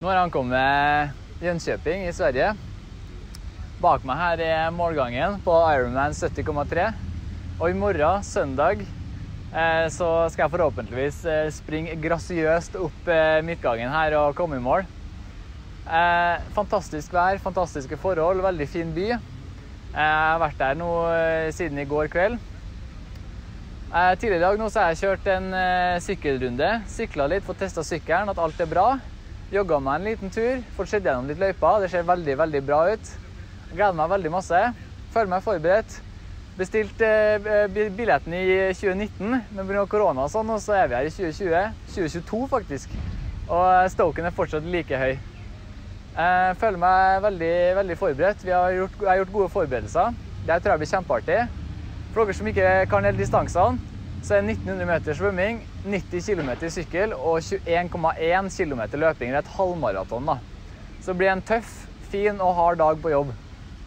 Nå har jeg ankommet Jönköping i Sverige. Bak meg her er målgangen på Ironman 70,3. Og i morgen, søndag, så skal jeg forhåpentligvis springe grasiøst opp midtgangen her og komme i mål. Fantastisk vær, fantastiske forhold, veldig fin by. Jeg har vært der nå siden i går kveld. Tidligere i dag nå så har jeg kjørt en sykkelrunde, syklet litt, fått testet sykkelen, at alt er bra. Jogget meg en liten tur, fått sett gjennom litt løyper, det ser veldig, veldig bra ut. Jeg gleder meg veldig masse, føler meg forberedt. Bestilt billetten i 2019, men på grunn av korona og sånn, og så er vi her i 2022 faktisk. Og stoken er fortsatt like høy. Jeg føler meg veldig, veldig forberedt. Jeg har gjort gode forberedelser. Det tror jeg blir kjempeartig. For dere som ikke kan hele distansene, så er 1900 meter svømming, 90 km sykkel og 21,1 km løping. Det er et halvmaraton da. Så det blir en tøff, fin og hard dag på jobb.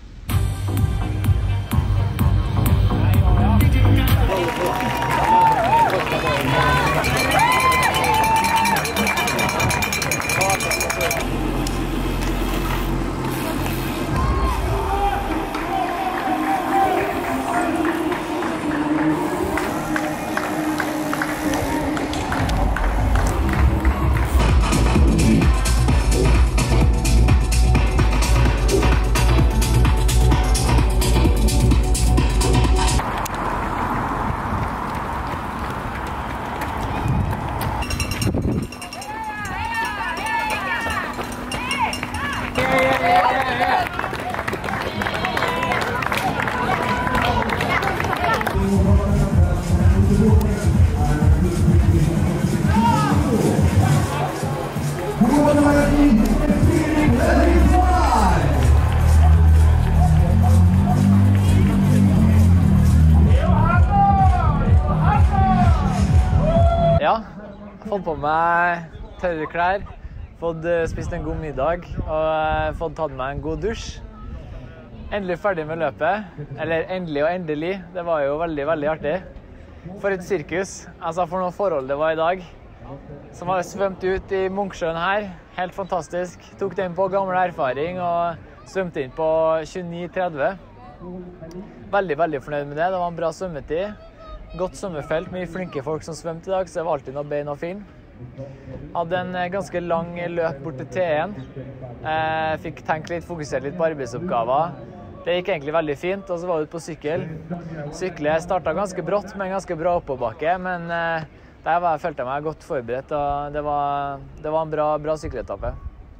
Ja, jeg har fått på meg tørre klær, fått spist en god middag og fått tatt meg en god dusj. Endelig ferdig med løpet, eller endelig og endelig, det var jo veldig, veldig artig. For et sirkus, altså for noen forhold det var i dag. Som har svømt ut i Munksjøen her, helt fantastisk. Tok den på gammel erfaring og svømte inn på 29,30. Veldig, veldig fornøyd med det, det var en bra svømmetid. Godt sommerfelt, mye flinke folk som svømte i dag, så det var alltid noe bein å finne. Hadde en ganske lang løp bort til T1. Fikk tenkt litt, fokusert litt på arbeidsoppgaver. Det gikk egentlig veldig fint, og så var jeg ute på sykkel. Syklet startet ganske brått, med en ganske bra oppoverbakke, men der følte jeg meg godt forberedt, og det var en bra sykkeletappe.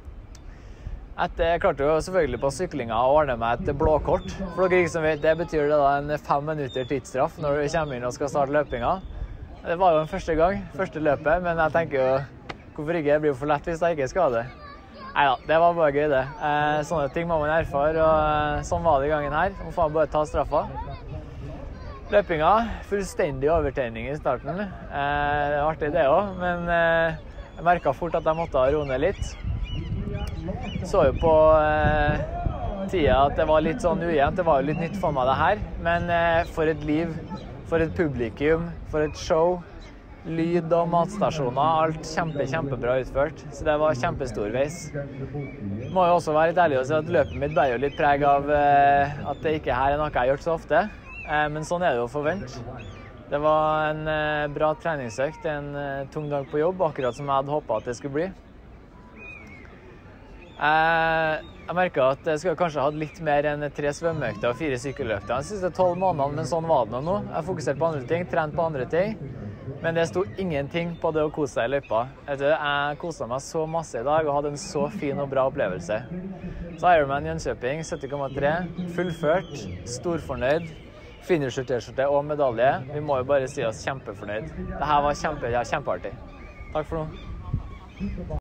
Jeg klarte jo selvfølgelig på syklinga å ordne meg et blåkort. For dere som vet, det betyr det da en 5 minutter tidsstraff når du kommer inn og skal starte løpinga. Det var jo en første løpet, men jeg tenker jo, hvorfor ikke? Det blir jo for lett hvis jeg ikke skal det. Neida, det var bare gøy det. Sånne ting må man erfare, og sånn var det i gangen her. Nå får man bare ta straffa. Løpinga, fullstendig overtenning i starten. Det var artig det også, men jeg merket fort at jeg måtte roe ned litt. Så jo på tida at det var litt sånn ujevnt, det var jo litt nytt for meg det her, men for et liv, for et publikum, for et show, lyd og matstasjoner, alt kjempebra utført, så det var kjempestorveis. Må jo også være litt ærlig å si at løpet mitt ble jo litt preg av at det ikke her er noe jeg har gjort så ofte, men sånn er det jo forvent. Det var en bra treningsøkt, en tung dag på jobb, akkurat som jeg hadde håpet at det skulle bli. Jeg merket at jeg skulle kanskje hatt litt mer enn 3 svømmeøkter og 4 sykkelløkter. Jeg synes det er 12 måneder, men sånn var det nå. Jeg har fokusert på andre ting, trent på andre ting. Men det sto ingenting på det å kose seg i løypa. Jeg koset meg så masse i dag og hadde en så fin og bra opplevelse. Så Ironman Jönköping 70,3, fullført, storfornøyd, finisher-t-skjorte og medalje. Vi må jo bare si oss kjempefornøyd. Dette var kjempeartig. Takk for nå.